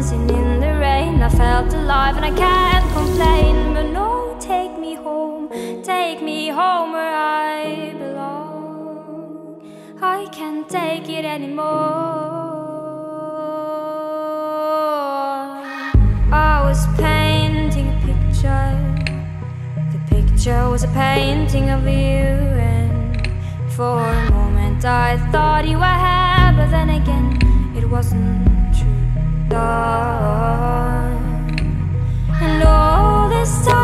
dancing in the rain. I felt alive and I can't complain. But no, take me home where I belong. I can't take it anymore. I was painting a picture. The picture was a painting of you, and for a moment I thought you were here, but then again it wasn't true. And all this time